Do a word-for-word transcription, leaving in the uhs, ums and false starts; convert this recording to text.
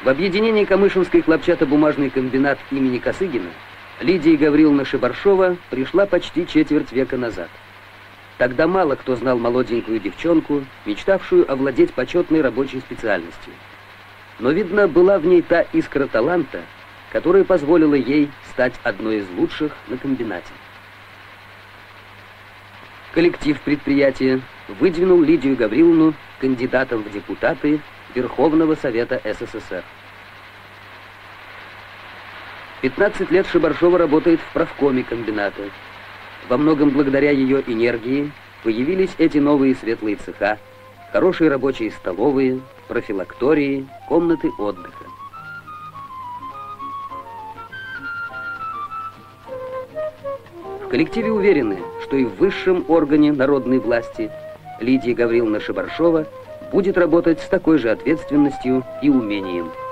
В объединении Камышинский хлопчатобумажный комбинат имени Косыгина Лидия Гавриловна Шибаршова пришла почти четверть века назад. Тогда мало кто знал молоденькую девчонку, мечтавшую овладеть почетной рабочей специальностью. Но, видно, была в ней та искра таланта, которая позволила ей стать одной из лучших на комбинате. Коллектив предприятия выдвинул Лидию Гавриловну кандидатом в депутаты Верховного Совета СССР. пятнадцать лет Шибаршова работает в правкоме комбината. Во многом благодаря ее энергии появились эти новые светлые цеха, хорошие рабочие столовые, профилактории, комнаты отдыха. В коллективе уверены, что и в высшем органе народной власти Лидия Гавриловна Шибаршова будет работать с такой же ответственностью и умением.